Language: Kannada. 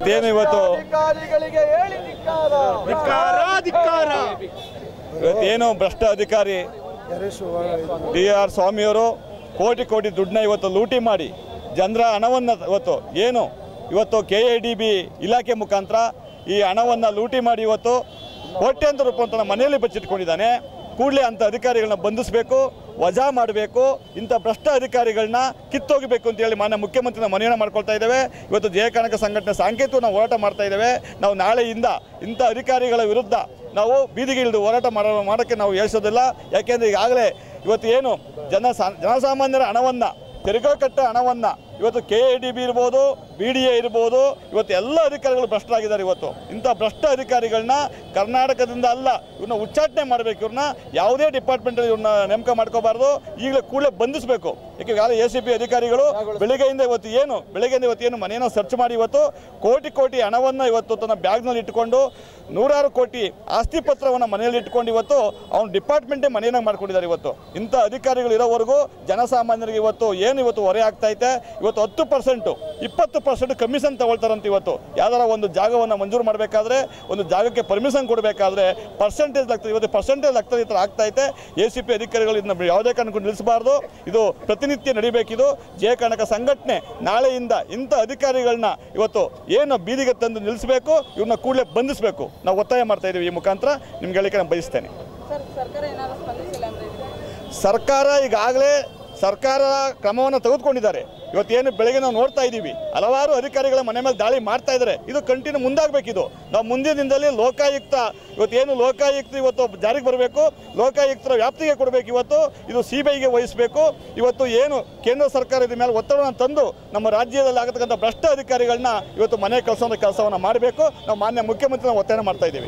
ಇವತ್ತೇನು ಇವತ್ತೇನು ಭ್ರಷ್ಟ ಅಧಿಕಾರಿ ಟಿ.ಆರ್. ಸ್ವಾಮಿಯವರು ಕೋಟಿ ಕೋಟಿ ದುಡ್ಡನ್ನ ಇವತ್ತು ಲೂಟಿ ಮಾಡಿ ಜನರ ಹಣವನ್ನು ಇವತ್ತು KIDB ಇಲಾಖೆ ಮುಖಾಂತರ ಈ ಹಣವನ್ನು ಲೂಟಿ ಮಾಡಿ ಇವತ್ತು ಕೋಟ್ಯಾಂತರ ರೂಪಾಯಿ ಮನೆಯಲ್ಲಿ ಬಚ್ಚಿಟ್ಕೊಂಡಿದ್ದಾನೆ. ಕೂಡಲೇ ಅಂಥ ಅಧಿಕಾರಿಗಳನ್ನ ಬಂಧಿಸಬೇಕು, ವಜಾ ಮಾಡಬೇಕು, ಇಂಥ ಭ್ರಷ್ಟ ಅಧಿಕಾರಿಗಳನ್ನ ಕಿತ್ತೋಗಬೇಕು ಅಂತೇಳಿ ಮಾನ್ಯ ಮುಖ್ಯಮಂತ್ರಿನ ಮನವಿಯನ್ನು ಮಾಡ್ಕೊಳ್ತಾ ಇದ್ದೇವೆ. ಇವತ್ತು ಜಯಕನಕ ಸಂಘಟನೆ ಸಾಂಕೇತಿಕ ನಾವು ಹೋರಾಟ ಮಾಡ್ತಾ ಇದ್ದೇವೆ. ನಾವು ನಾಳೆಯಿಂದ ಇಂಥ ಅಧಿಕಾರಿಗಳ ವಿರುದ್ಧ ನಾವು ಬೀದಿಗೆ ಇಳಿದು ಹೋರಾಟ ಮಾಡೋಕ್ಕೆ ನಾವು ಹೇಳಿಸೋದಿಲ್ಲ. ಯಾಕೆಂದರೆ ಈಗಾಗಲೇ ಇವತ್ತು ಏನು ಜನಸಾಮಾನ್ಯರ ಹಣವನ್ನು ತೆರಿಗೆ ಕಟ್ಟ ಹಣವನ್ನು ಇವತ್ತು KIDB ಇರ್ಬೋದು, BDA ಇರ್ಬೋದು, ಇವತ್ತು ಎಲ್ಲ ಅಧಿಕಾರಿಗಳು ಭ್ರಷ್ಟರಾಗಿದ್ದಾರೆ. ಇವತ್ತು ಇಂಥ ಭ್ರಷ್ಟ ಅಧಿಕಾರಿಗಳನ್ನ ಕರ್ನಾಟಕದಿಂದ ಅಲ್ಲ, ಇವ್ರನ್ನ ಉಚ್ಚಾಟನೆ ಮಾಡಬೇಕು. ಇವ್ರನ್ನ ಯಾವುದೇ ಡಿಪಾರ್ಟ್ಮೆಂಟಲ್ಲಿ ಇವ್ರನ್ನ ನೇಮಕ ಮಾಡ್ಕೋಬಾರ್ದು. ಈಗಲೇ ಕೂಡಲೇ ಬಂಧಿಸಬೇಕು. ಯಾಕೆ ಈಗಾಗಲೇ ACP ಅಧಿಕಾರಿಗಳು ಬೆಳಗ್ಗೆಯಿಂದ ಇವತ್ತು ಮನೆಯನ್ನು ಸರ್ಚ್ ಮಾಡಿ ಇವತ್ತು ಕೋಟಿ ಕೋಟಿ ಹಣವನ್ನು ಇವತ್ತು ತನ್ನ ಬ್ಯಾಗ್ನಲ್ಲಿ ಇಟ್ಟುಕೊಂಡು 100 ಕೋಟಿ ಆಸ್ತಿ ಪತ್ರವನ್ನು ಮನೆಯಲ್ಲಿ ಇಟ್ಕೊಂಡು ಇವತ್ತು ಅವ್ನು ಡಿಪಾರ್ಟ್ಮೆಂಟೇ ಮನೆಯನ್ನಾಗಿ ಮಾಡ್ಕೊಂಡಿದ್ದಾರೆ. ಇವತ್ತು ಇಂಥ ಅಧಿಕಾರಿಗಳು ಇರೋವರೆಗೂ ಜನಸಾಮಾನ್ಯರಿಗೆ ಇವತ್ತು ಹೊರೆ ಆಗ್ತೈತೆ. ಇವತ್ತು 10% 20% ಕಮಿಷನ್ ತಗೊಳ್ತಾರಂತ. ಇವತ್ತು ಯಾವ್ದಾರ ಒಂದು ಜಾಗವನ್ನು ಮಂಜೂರು ಮಾಡಬೇಕಾದ್ರೆ, ಒಂದು ಜಾಗಕ್ಕೆ ಪರ್ಮಿಷನ್ ಕೊಡಬೇಕಾದ್ರೆ ಪರ್ಸೆಂಟೇಜ್ ಆಗ್ತದೆ. ಇವತ್ತು ಪರ್ಸೆಂಟೇಜ್ ಆಗ್ತದೆ, ಈ ಥರ ಆಗ್ತೈತೆ. ACP ಅಧಿಕಾರಿಗಳು ಇದನ್ನ ಯಾವುದೇ ಕಾರಣಕ್ಕೂ ನಿಲ್ಲಿಸಬಾರ್ದು. ಇದು ಪ್ರತಿನಿತ್ಯ ನಡಿಬೇಕಿದು. ಜಯಕನಕ ಸಂಘಟನೆ ನಾಳೆಯಿಂದ ಇಂಥ ಅಧಿಕಾರಿಗಳನ್ನ ಇವತ್ತು ಏನು ಬೀದಿಗೆ ತಂದು ನಿಲ್ಲಿಸಬೇಕು, ಇವ್ರನ್ನ ಕೂಡಲೇ ಬಂಧಿಸಬೇಕು. ನಾವು ಒತ್ತಾಯ ಮಾಡ್ತಾ ಇದ್ದೀವಿ. ಈ ಮುಖಾಂತರ ನಿಮ್ಗೆ ಹೇಳಿಕೆ ನಾನು ಬಯಸ್ತೇನೆ. ಸರ್ಕಾರ ಈಗಾಗಲೇ ಕ್ರಮವನ್ನು ತೆಗೆದುಕೊಂಡಿದ್ದಾರೆ. ಇವತ್ತೇನು ಬೆಳಗ್ಗೆ ನಾವು ನೋಡ್ತಾ ಇದ್ದೀವಿ, ಹಲವಾರು ಅಧಿಕಾರಿಗಳ ಮನೆ ಮೇಲೆ ದಾಳಿ ಮಾಡ್ತಾ ಇದ್ದಾರೆ. ಇದು ಕಂಟಿನ್ಯೂ ಮುಂದಾಗಬೇಕಿದು. ನಾವು ಮುಂದಿನ ದಿನದಲ್ಲಿ ಲೋಕಾಯುಕ್ತ ಇವತ್ತು ಜಾರಿಗೆ ಬರಬೇಕು. ಲೋಕಾಯುಕ್ತರ ವ್ಯಾಪ್ತಿಗೆ ಕೊಡಬೇಕು. ಇವತ್ತು ಇದು CBIಗೆ ವಹಿಸಬೇಕು. ಇವತ್ತು ಏನು ಕೇಂದ್ರ ಸರ್ಕಾರ ಇದ್ರ ಮೇಲೆ ಒತ್ತಡವನ್ನು ತಂದು ನಮ್ಮ ರಾಜ್ಯದಲ್ಲಿ ಆಗತಕ್ಕಂಥ ಭ್ರಷ್ಟ ಅಧಿಕಾರಿಗಳನ್ನ ಇವತ್ತು ಮನೆ ಕೆಲಸವನ್ನು ಮಾಡಬೇಕು. ನಾವು ಮಾನ್ಯ ಮುಖ್ಯಮಂತ್ರಿ ಒತ್ತಾಯ ಮಾಡ್ತಾ ಇದ್ದೀವಿ.